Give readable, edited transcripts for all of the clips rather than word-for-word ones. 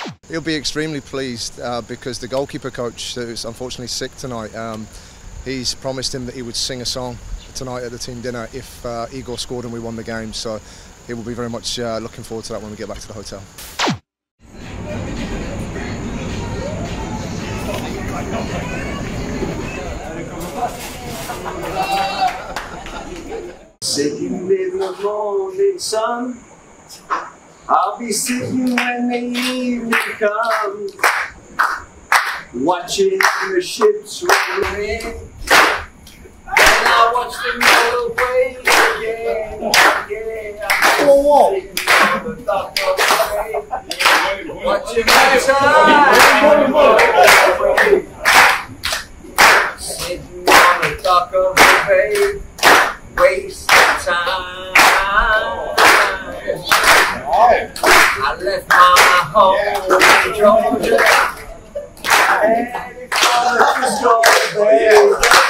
He'll be extremely pleased because the goalkeeper coach, who's unfortunately sick tonight, he's promised him that he would sing a song tonight at the team dinner if Igor scored and we won the game. So he will be very much looking forward to that when we get back to the hotel. Sitting in the morning sun, I'll be sitting when the evening comes, watching the ships roll in, and I watch them roll away again, again. I'm sitting on the dock of the bay, watching my time roll away. Sitting on the dock of the bay, wasting time. I left my home in Georgia, headed for the strawberry.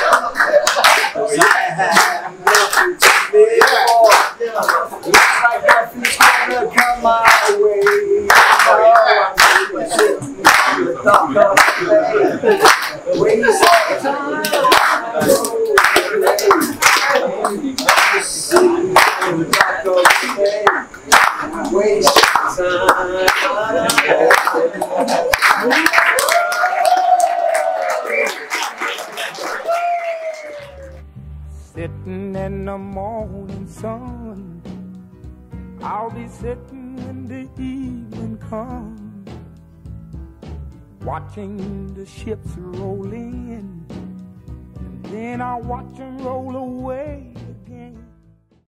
I have nothing to live for. Looks like nothing's gonna come my way. I'm sitting on the dock of the bay, wasting time. Sitting on the dock of the bay, wasting time. Sitting in the morning sun, I'll be sitting when the evening comes, watching the ships roll in, and then I'll watch them roll away.